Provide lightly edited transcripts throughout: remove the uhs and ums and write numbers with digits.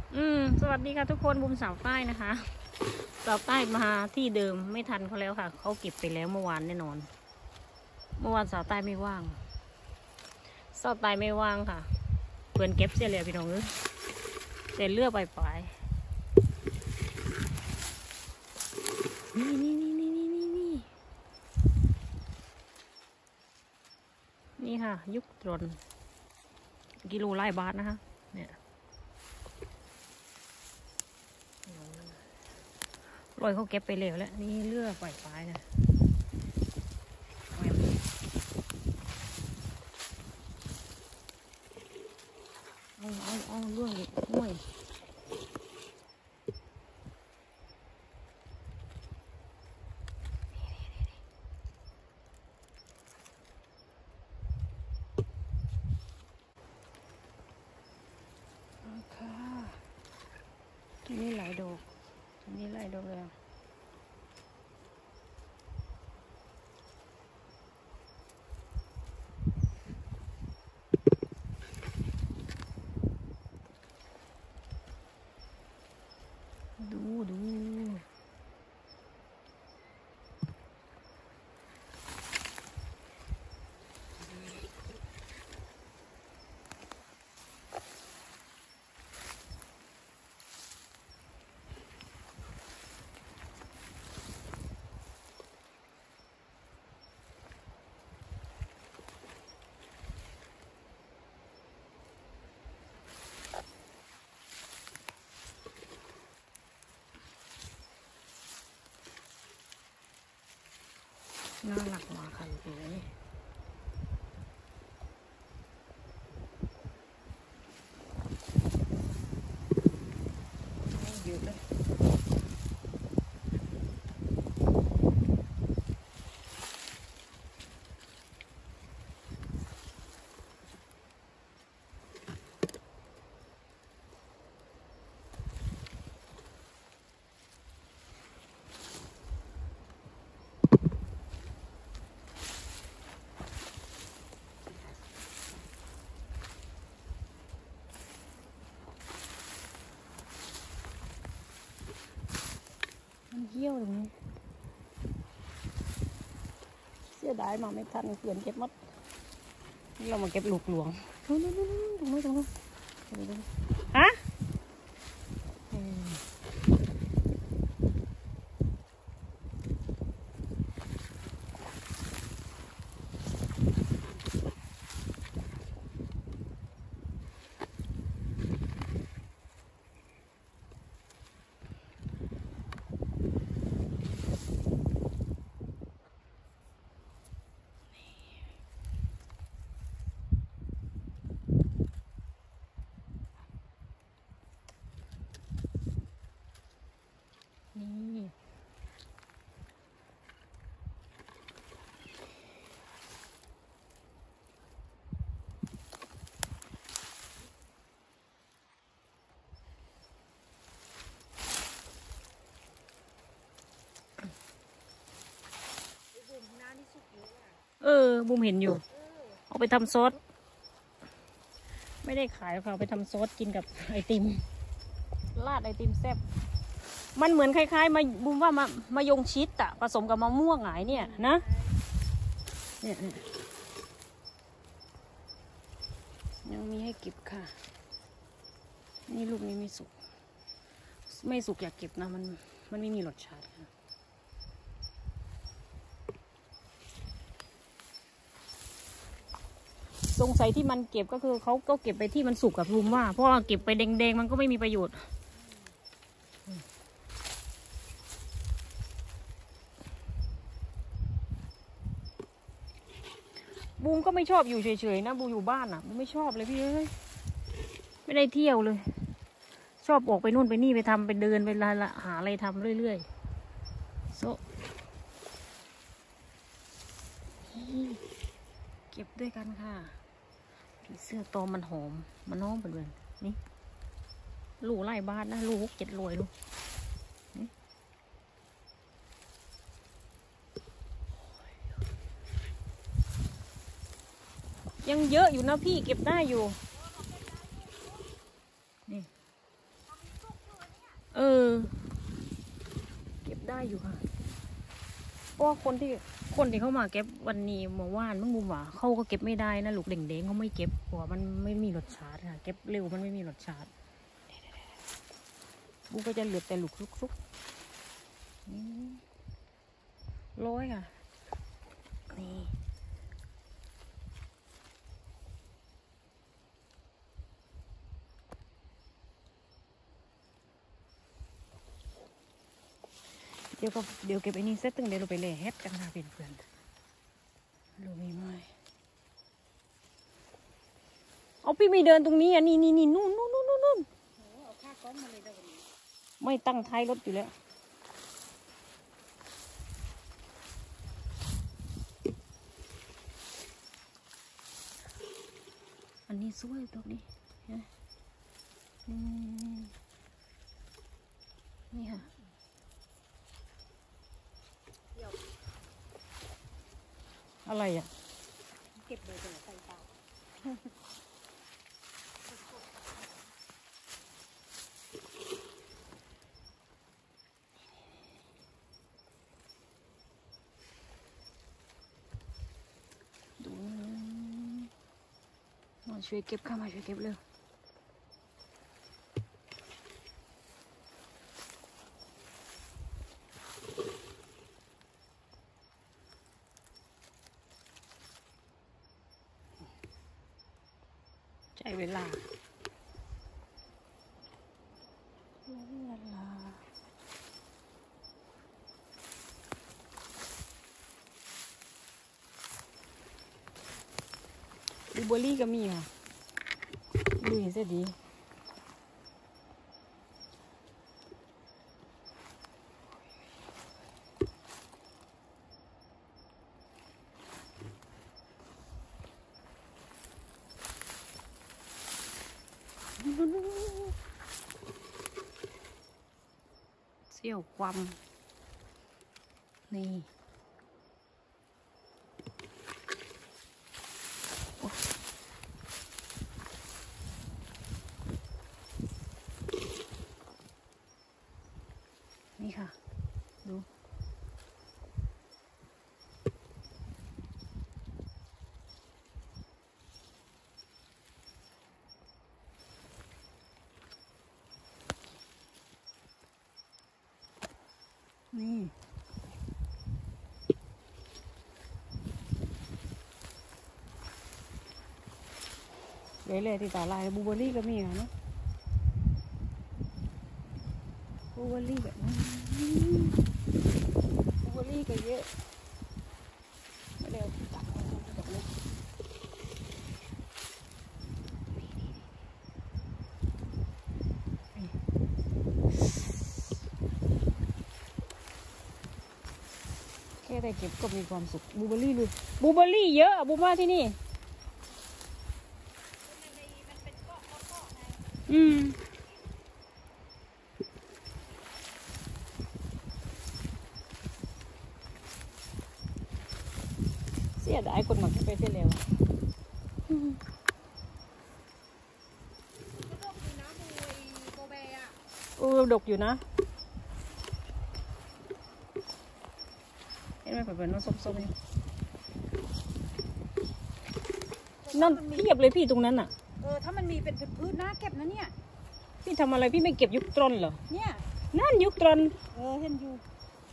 สวัสดีค่ะทุกคนบุมสาวใต้นะคะสาวใต้มาที่เดิมไม่ทันเขาแล้วค่ะเขาเก็บไปแล้วเมื่อวานแน่นอนเมื่อวานสาวใต้ไม่ว่างสาวใต้ไม่ว่างค่ะเพื่อนเก็บเสียเลยพี่น้องเสียเลือกไปนี่ค่ะยุคตรนกิโลไล่บาทนะคะเนี่ยลอยเขาเก็บไปเร็วแล้วนี่เลือกไปนะเอาเรื่องอีกห่วยค่ะที่นี่หลายดอกที่นี่หลายดอกเลยดูน่ารักมากค่ะดูนี่เยอะเลยมันเยี่ยวตรงนี้เสียดายมาไม่ทันเปลี่ยนเก็บมัดเรามาเก็บลูกหลวงตรงนู้นฮะนี่บุมเห็นอยู่เอาไปทำซอสไม่ได้ขายค่ะเอาไปทำซอสกินกับไอติมราดไอติมแซ่บมันเหมือนคล้ายๆมาบุมว่ามายงชิดอะผสมกับมะม่วงหงายเนี่ยนะเนี่ยยังมีให้เก็บค่ะนี่ลูกนี้ไม่สุกอยากเก็บนะมันไม่มีรสชาติค่ะสงสัยที่มันเก็บก็คือเขาก็เก็บไปที่มันสุกกับลุมว่าเพราะว่าเก็บไปแดงๆมันก็ไม่มีประโยชน์บูมก็ไม่ชอบอยู่เฉยๆนะบูอยู่บ้านอ่ะบูมไม่ชอบเลยพี่เอ้ยไม่ได้เที่ยวเลยชอบออกไปนู่นไปนี่ไปทำไปเดินไปหาอะไรทำเรื่อยๆโซเก็บด้วยกันค่ะผีเสื้อตอมมันหอมมันน้องเป็นเลยนี่ลูกไล่บ้านนะลูก7รวยลูกยังเยอะอยู่นะพี่เก็บได้อยู่นี่ได้อยู่ค่ะเพราะว่าคนที่เข้ามาเก็บวันนี้เมื่อวานเมื่อบุมว่าเขาก็เก็บไม่ได้นะลูกเด้งๆเขาไม่เก็บเพราะมันไม่มีรสชาติค่ะเก็บเร็วมันไม่มีรสชาติบุมก็จะเหลือแต่ลูกซุกๆร้อยค่ะนี่เดี๋ยวเก็บไอ้นี่เสร็จตึงเดี๋ยวเราไปเล่เฮ็ดกันค่ะเพื่อนๆเรามีไหมเอาพี่ไม่เดินตรงนี้อ่ะนี่นู่นเอาค่าก้อนมาเลยเดี๋ยววันนี้ไม่ตั้งท้ายรถอยู่แล้วอันนี้สวยตรงนี้นี่ค่ะอะไรอ่ะเก็บเลยเดี๋ยวใส่ปากดูมาช่วยเก็บค่ะมาช่วยเก็บเร็วใช้เวลาดูเบอร์รี่ก็มีค่ะดูเห็นเสียดีเสี่ยวความนี่นี่ค่ะดูนี่เลยที่ตาลายบูเบอรี่ก็มีค่ะเนาะบูเบอรี่แบบนี้บูเบอรี่ก็เยอะไม่ได้ตัดแบบนี้แค่ได้เก็บก็มีความสุขบูเบอรี่เลยบูเบอรี่เยอะบูมาที่นี่เสียดายคนหมักไปเสียแล้วดกอยู่นะเห็นไหมเปิดๆน้องส้มๆนี่นั่นเทียบเลยพี่ตรงนั้นอ่ะถ้ามันมีเป็นพืชน่าเก็บนะเนี่ยพี่ทำอะไรพี่ไม่เก็บยุคตรนเหรอเนี่ยนั่นยุคตรนเห็นอยู่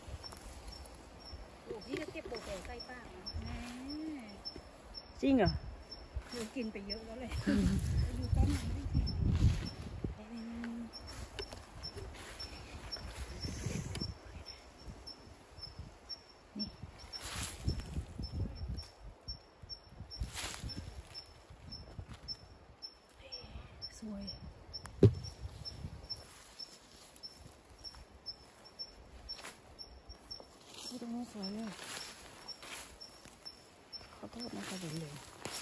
พี่ก็เก็บโบแกใส่ปากนะจริงเหรอกินไปเยอะแล้วเลยดูต้นไม่ได้กินสวยตรงนี้สวยเลยขอโทษนะคะเดี๋ยวเลย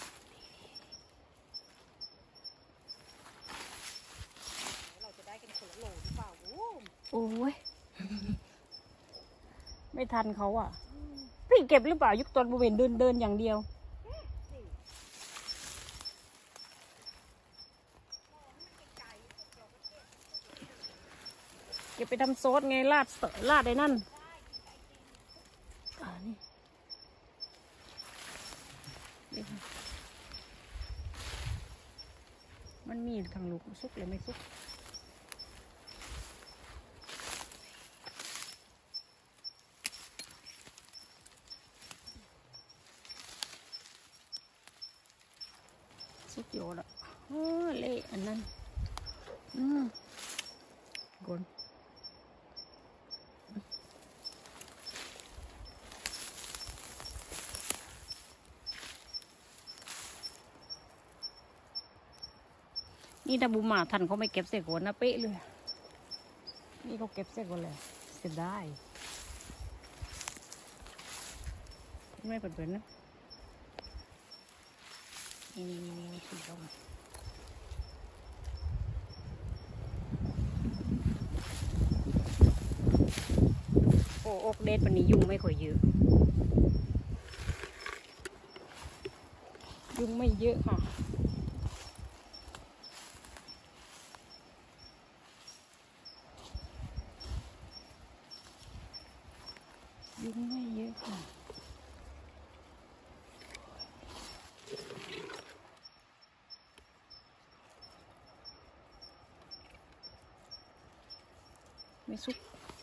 เราจะได้กันคนละโหลหรือเปล่าโอ้ยไม่ทันเขาอ่ะพี่เก็บหรือเปล่ายุคตอนบริเวณเดินอย่างเดียวเก็บไปทำซอสไงราดไอ้นั่นทางลูกสุกเลยไม่สุกสุกโยดอ่ะเละอันนั้นกนนี่ถ้าบุมมาทันเขาไม่เก็บเสกวนนะเป๊ะเลยนี่เขาเก็บเสกวนเลยเสียดายไม่เปิดๆนะนี่สีส้มโอ้อกเด็ดวันนี้ยุงไม่ค่อยเยอะยุงไม่เยอะค่ะยุงไม่เยอะค่ะไม่สุก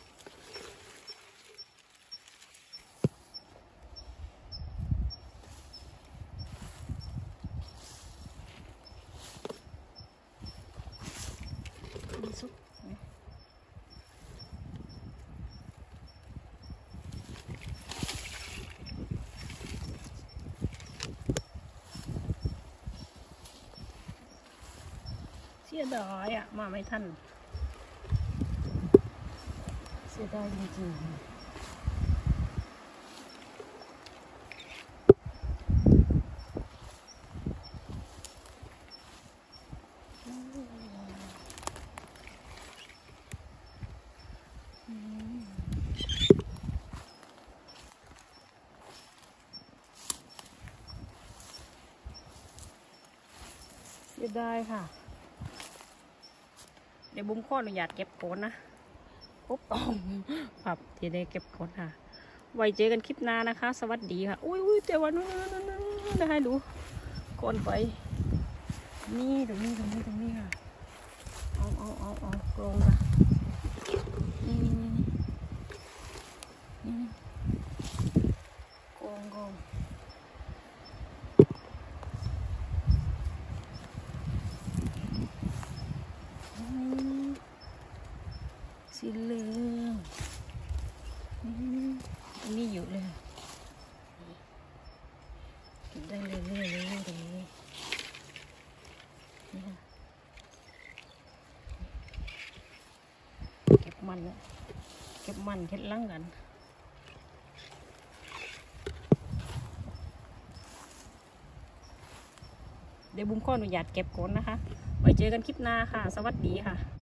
ไม่สุกเสียดายอ่ะมาไม่ทันเสียดายจริงๆเสียดายค่ะเดี๋ยวบุ้มข้ออนุญาตเก็บโคนนะปุ๊บครับที่ได้เก็บโคนค่ะไว้เจอกันคลิปหน้านะคะสวัสดีค่ะอุ้ยแต่วันนู้นให้ดูโคนไปนี่ตรงนี้ค่ะเอากรงค่ะนี่กรงสีเหลืองนี่อยู่เลยเก็บได้เลยตรงนี้นี่ค่ะเก็บมันแล้วเก็บมันเค็ดลังกันเดี๋ยวบุ้มขออนุญาตเก็บก่อนนะคะไว้เจอกันคลิปหน้าค่ะสวัสดีค่ะ